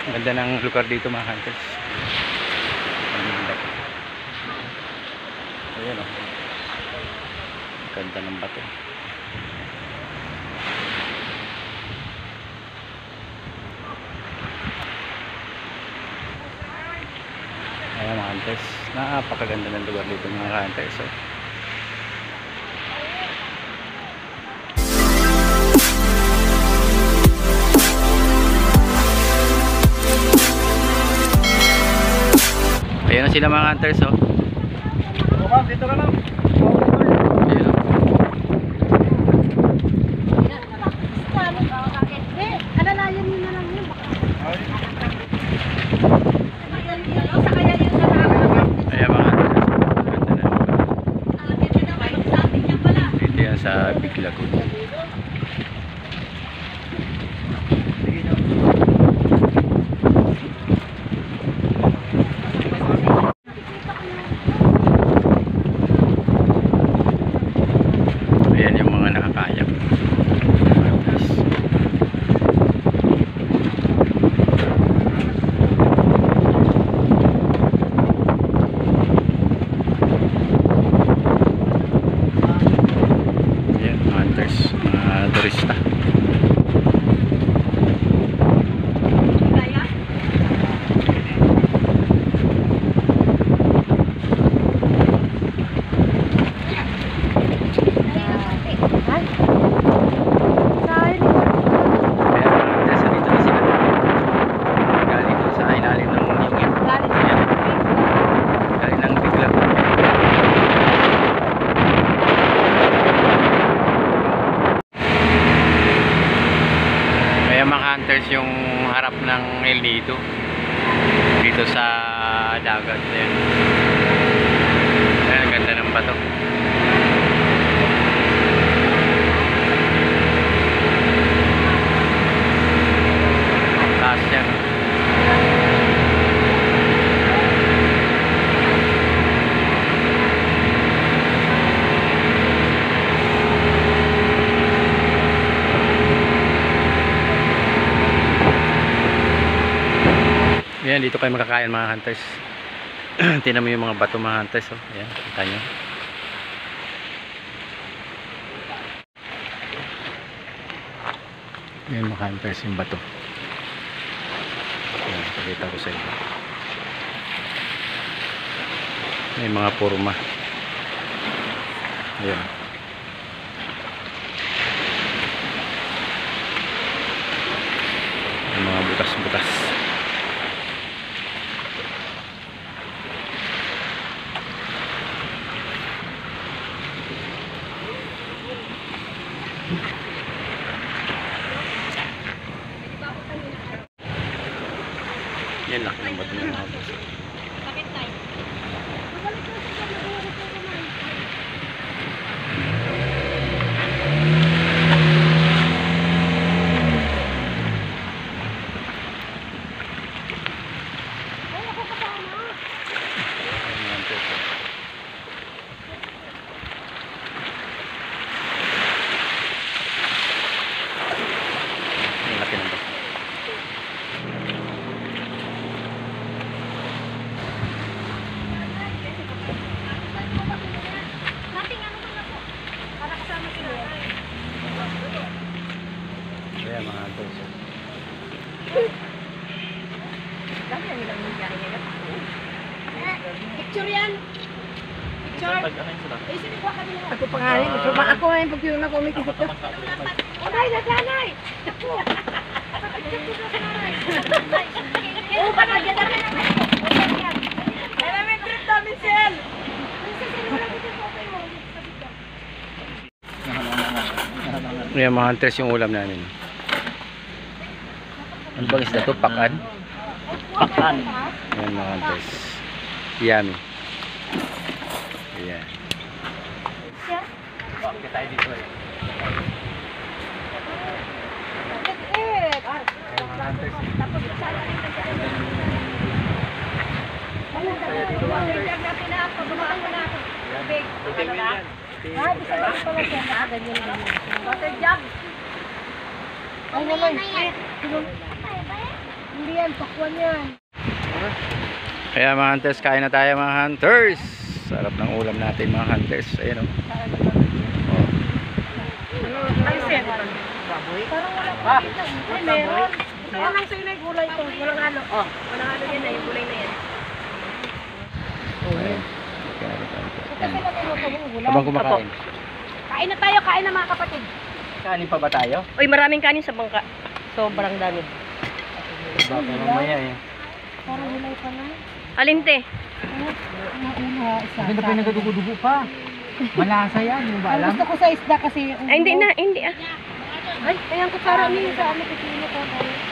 Ganda ng lugar dito mga hunters. Ayan o. Ganda ng bato. Ayan mga hunters. Napakaganda ng lugar dito mga hunters. So, ayan na sila mga hunters, oh. Dito ka lang. Ayan, oh. Alalayan nyo na lang yun. Ayan mga hunters. Ganda na. Dito yan sa Big Lagoon. Ayan yung mga nakakayak. Ayan, hunters, mga turista. Mga hunters yung harap ng El Nido dito sa dagat. Ayan. Ayan, ganda ng bato. Taas yan. Ayan, dito kayo makakain mga hunters. Tingnan mo yung mga bato mga hunters, oh. Ayan, kita nyo. Ayan mga hunters, yung bato. Ayan, pakita ko sa inyo. May mga purma. Ayan. Yung mga butas-butas. Yan, laki ng bato ng mga bato. Ayan mga hunters. Picture yan. Picture. Ako pangalan. Ako na yung pagpiro na kumikita. Nanay, nanay. Oo, baka dyan namin. Ay, namin trip namin, Sel. Ayan mga hunters, yung ulam namin. Ano bang isda to? Pakan? Pakan. Ayan mga hunters. Yummy. Ayan. Bakit tayo dito eh? Ayan mga hunters. Water jug. Ay naman. Hindi yan, pakwan yan. Kaya mga hunters, kain na tayo mga hunters. Sarap ng ulam natin mga hunters. Ayun o. Oh. Ay, sir. Parang wala pa. Ay, meron. Walang sa'yo na yung gulay ito. Walang halo. Oh, walang halo yan na yung gulay na yan. Ayun. Habang kumakain. Kain na tayo, kain na mga kapatid. Kanin pa ba tayo? Uy, maraming kanin sa bangka. Sobrang dami. Baka mamaya eh. Parang gulay pa na. Alinte. Hindi na pinagadugo-dugo pa. Malasa yan, yung ba alam? Gusto ko sa isda kasi yung... Ay, hindi na, hindi ah. Ay, kaya ang kutsara niyo sa ano, pipino ko.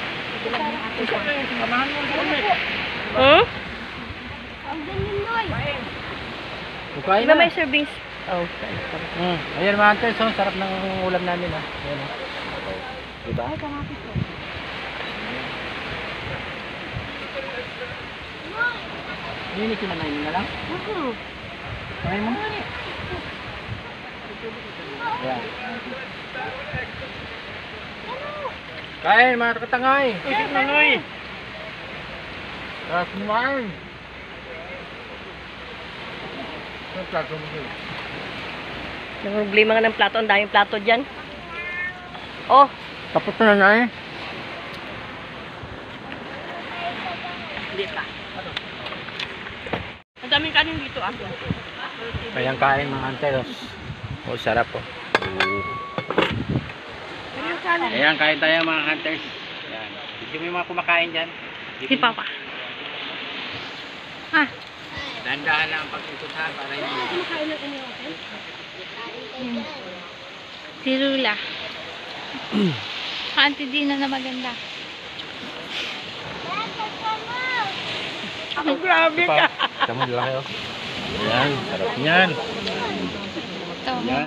Hmm? Ang ganyan, Noy. Kukain Iba na. may servings. Oh, Ayan mga hunters, oh, sarap ng ulam namin ha. Ayan o. Diba? ay, kamapit ko. Hindi kinanayin na lang. Kain mo. Ayan. Kain mga katangay. Noy. Sarap kumain. Nang problema nga ng plato, ang daming plato dyan. Oh, Tapos na na eh. hindi pa. Ang daming kanin dito ah. Ayan kain mga hunters. Oh, sarap po. Ang kanin. Ayan, kain tayo mga hunters. Ayan. Hindi mo yung mga kumakain dyan. Si Papa. Ah, Dandahan lang ang pag-ikot ha, para hindi. kumakain ng ano natin? Si Rula. Auntie Dina na maganda. Ang grabe ka. Tama lang kayo. Ayan, sarap niyan. Ito. Ayan.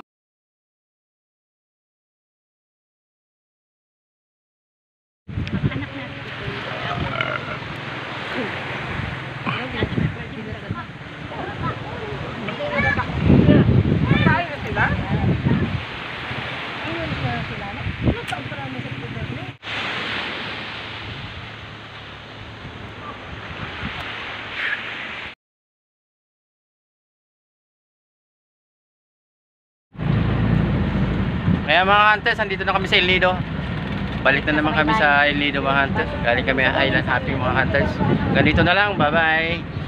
Kaya mga hunters, andito na kami sa El Nido. Balik na naman kami sa El Nido mga hunters. Galing kami Highland Happy mga hunters. Ganito na lang, bye bye.